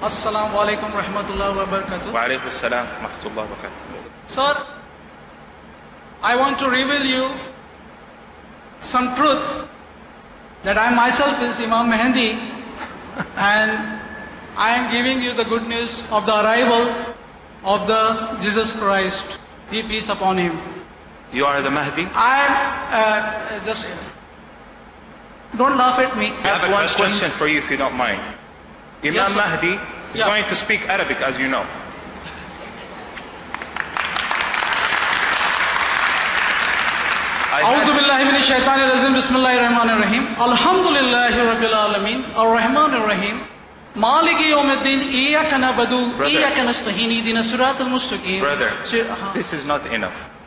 Assalamu alaikum rahmatullahi wa barakatuh. Wa alaikum assalam rahmatullahi wa barakatuh. Sir, I want to reveal you some truth that I myself is Imam MEHDI and I am giving you the good news of the arrival of the Jesus Christ, be peace upon him. You are the Mahdi? I am just, don't laugh at me. I have one question for you if you don't mind. Imam Yes, sir. Mahdi is Yeah. going to speak Arabic, as you know. أعوذ بالله من الشيطان الرجيم بسم الله الرحمن الرحيم الحمد لله رب العالمين الرحمن الرحيم مالك يوم الدين إياك نعبد وإياك نستعين اهدنا الصراط المستقيم. Brother, this is not enough.